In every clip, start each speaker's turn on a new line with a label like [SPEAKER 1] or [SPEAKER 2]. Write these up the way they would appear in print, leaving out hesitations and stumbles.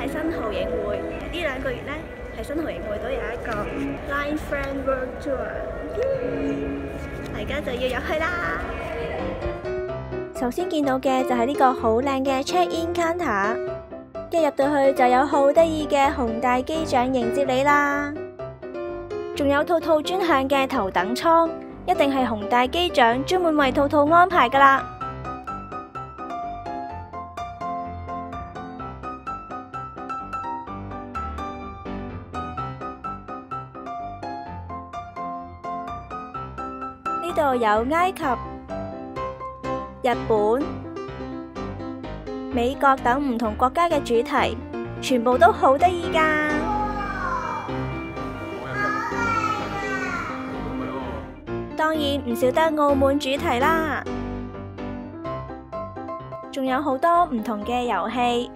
[SPEAKER 1] 係新濠影會。呢2個月呢，喺新濠影會都有一個 Line Friend World Tour，大家就要入去啦。首先見到嘅就係呢個好靚嘅 check-in counter， 一入到去就有好得意嘅熊大機長迎接你啦，仲有兔兔專享嘅頭等艙，一定係熊大機長專門為兔兔安排噶啦。呢度有埃及、日本、美國等唔同國家嘅主題，全部都好得意㗎。當然唔少得澳門主題啦，仲有好多唔同嘅遊戲。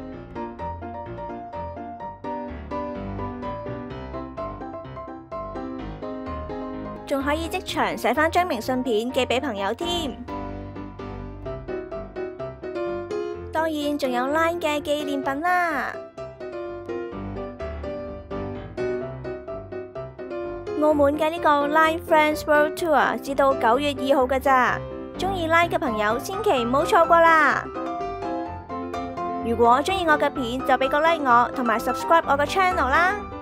[SPEAKER 1] 仲可以即場寫返張明信片寄俾朋友添，當然仲有 Line 嘅紀念品啦。澳門嘅呢個 Line Friends World Tour 至到9月2號㗎咋，鍾意 Line 嘅朋友千祈唔好錯過啦。如果鍾意我嘅片就俾個 like 我，同埋 subscribe 我嘅 channel 啦。